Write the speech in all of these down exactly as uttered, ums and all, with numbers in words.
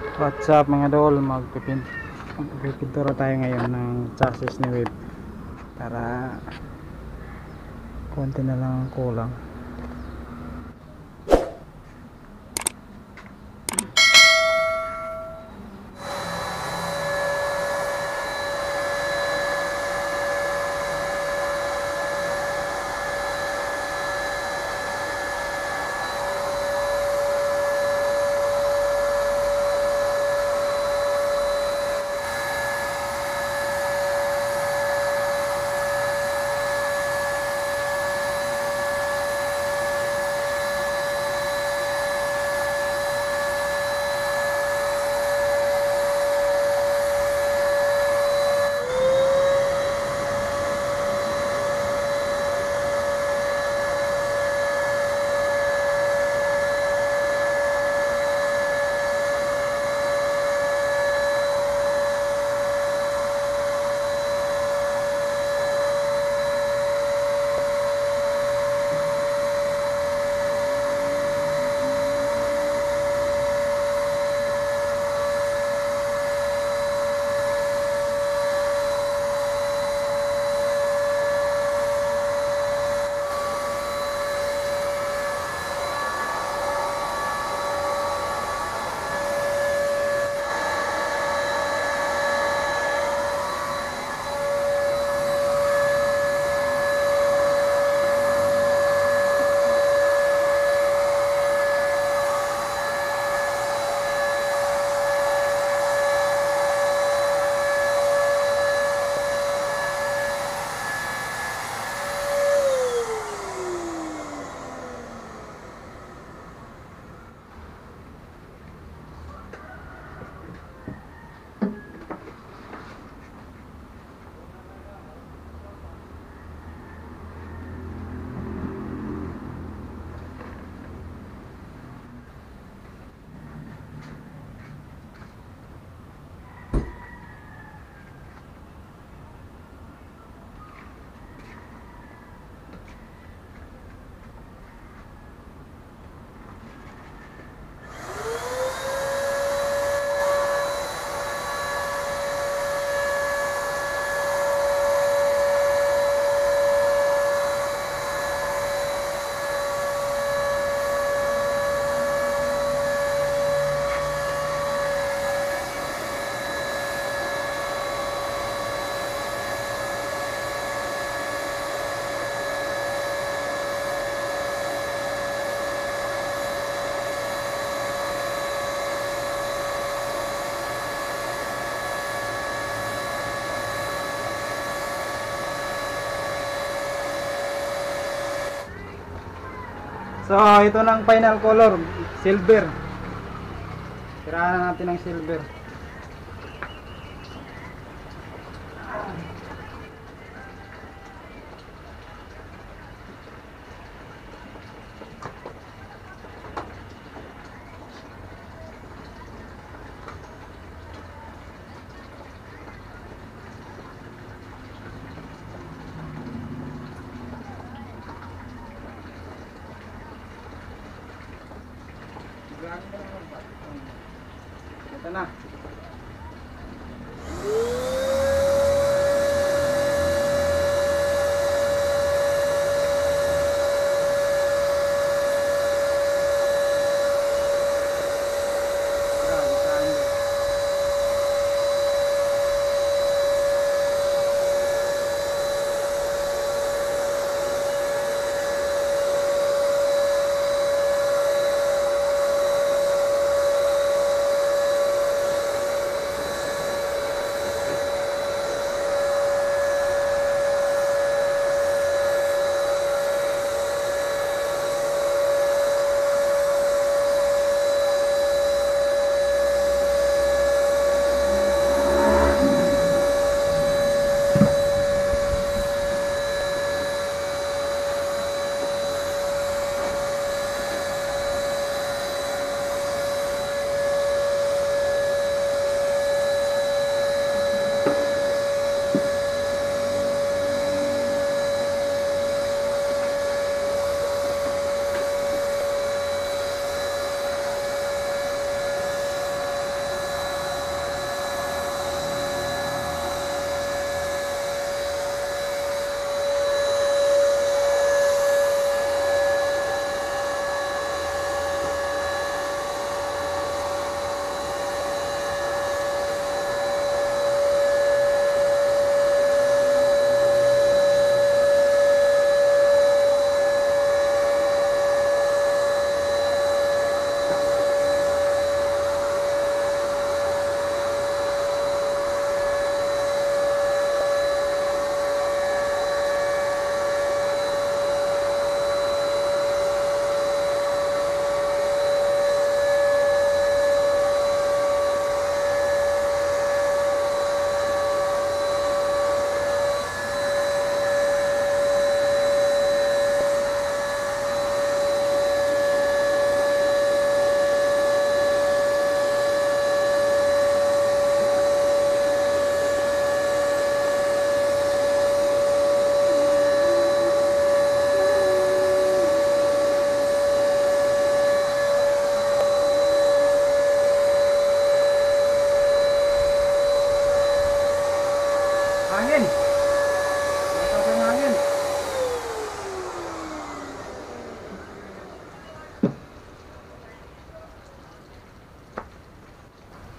What's up mga dol, magpipin magpipintura tayo ngayon ng chassis ni Wave para konti na lang ang kulang. So ito ng final color, silver. Tirahan natin ng silver. Ito na.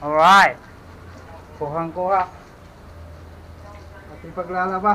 Alright. Kuhang-kuha. Ating paglalaba.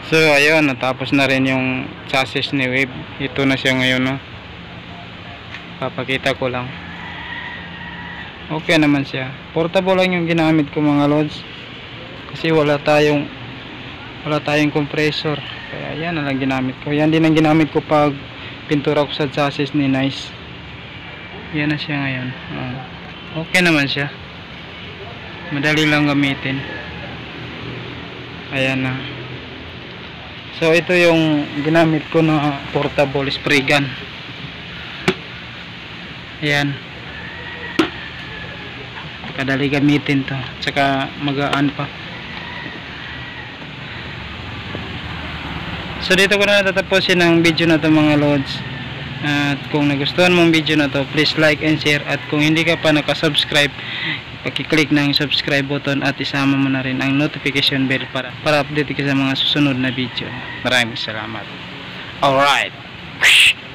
So ayun, natapos na rin yung chassis ni Wave. Ito na siya ngayon, no. Papakita ko lang. Okay naman siya. Portable lang yung ginamit ko mga lods. Kasi wala tayong wala tayong compressor. Kaya yan na lang ginamit ko. Yan din ang ginamit ko pag pintura ko sa chassis ni Nice. Yan na siya ngayon. Oh. Okay naman siya. Madali lang gamitin. Ayan na. So ito yung ginamit ko na portable spray gun. Ayan. Kadali gamitin to. Tsaka magaan pa. So dito ko na natatapusin ang video na to mga lods. At kung nagustuhan mong video na to, please like and share. At kung hindi ka pa nakasubscribe, paki-click na yung subscribe button at isama mo na rin ang notification bell para para update ka sa mga susunod na video. Maraming salamat. Alright.